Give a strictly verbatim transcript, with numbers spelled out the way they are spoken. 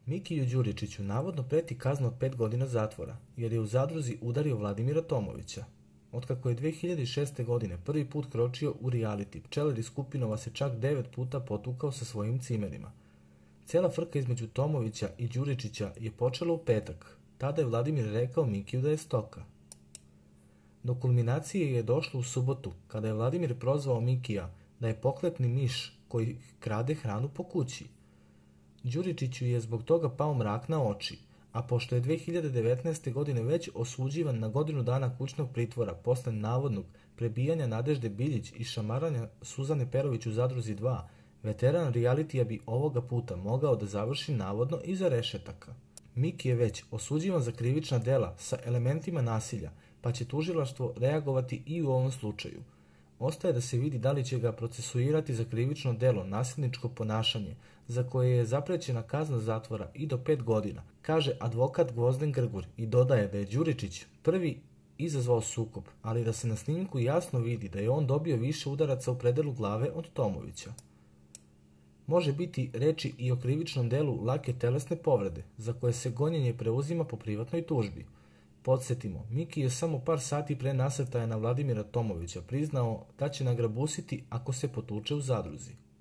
Mikiju Đuričiću navodno preti kazna od pet godina zatvora, jer je u zadruzi udario Vladimira Tomovića. Otkako je dve hiljade šeste. godine prvi put kročio u reality, pčelar iz Kupinova se čak devet puta potukao sa svojim cimerima. Cijela frka između Tomovića i Đuričića je počela u petak. Tada je Vladimir rekao Mikiju da je stoka. Do kulminacije je došlo u subotu, kada je Vladimir prozvao Mikija da je pokletni miš koji krade hranu po kući. Đuričiću je zbog toga pao mrak na oči, a pošto je dve hiljade devetnaeste. godine već osuđivan na godinu dana kućnog pritvora posle navodnog prebijanja Nadežde Biljić i šamaranja Suzane Perović u Zadruzi dva, veteran realitija bi ovoga puta mogao da završi navodno iza rešetaka. Miki je već osuđivan za krivična dela sa elementima nasilja, pa će tužilaštvo reagovati i u ovom slučaju. Ostaje da se vidi da li će ga procesuirati za krivično delo nasilničko ponašanje, za koje je zaprećena kazna zatvora i do pet godina, kaže advokat Gvozden Grgur i dodaje da je Đuričić prvi izazvao sukob, ali da se na snimku jasno vidi da je on dobio više udaraca u predelu glave od Tomovića. Može biti reči i o krivičnom delu lake telesne povrede, za koje se gonjenje preuzima po privatnoj tužbi. Podsjetimo, Miki je samo par sati pre nasrtaja na Vladimira Tomovića priznao da će nagrabusiti ako se potuče u zadruzi.